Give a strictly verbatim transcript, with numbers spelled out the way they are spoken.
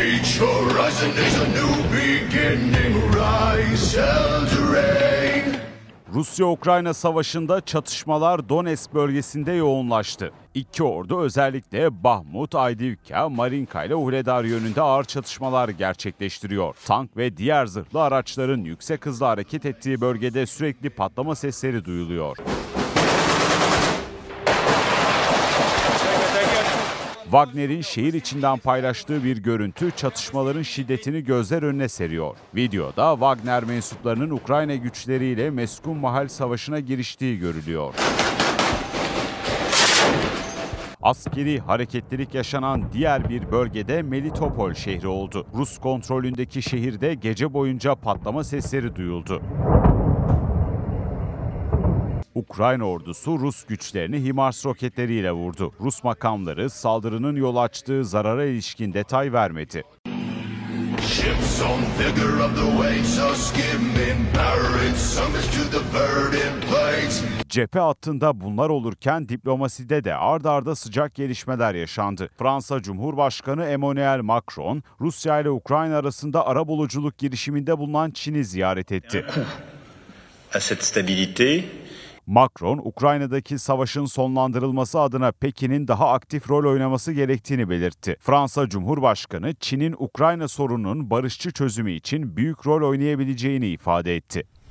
Each horizon is a new beginning. Rise, Eldraine. Rusya-Ukrayna savaşında çatışmalar Donetsk bölgesinde yoğunlaştı. İki ordu özellikle Bahmut, Avdiivka, Marinka ile Uhledar yönünde ağır çatışmalar gerçekleştiriyor. Tank ve diğer zırhlı araçların yüksek hızla hareket ettiği bölgede sürekli patlama sesleri duyuluyor. Wagner'in şehir içinden paylaştığı bir görüntü çatışmaların şiddetini gözler önüne seriyor. Videoda Wagner mensuplarının Ukrayna güçleriyle Meskun Mahal Savaşı'na giriştiği görülüyor. Askeri hareketlilik yaşanan diğer bir bölgede Melitopol şehri oldu. Rus kontrolündeki şehirde gece boyunca patlama sesleri duyuldu. Ukrayna ordusu Rus güçlerini HIMARS roketleriyle vurdu. Rus makamları saldırının yol açtığı zarara ilişkin detay vermedi. Cephe hattında bunlar olurken diplomaside de ard arda sıcak gelişmeler yaşandı. Fransa Cumhurbaşkanı Emmanuel Macron, Rusya ile Ukrayna arasında arabuluculuk girişiminde bulunan Çin'i ziyaret etti. Macron, Ukrayna'daki savaşın sonlandırılması adına Pekin'in daha aktif rol oynaması gerektiğini belirtti. Fransa Cumhurbaşkanı, Çin'in Ukrayna sorununun barışçı çözümü için büyük rol oynayabileceğini ifade etti.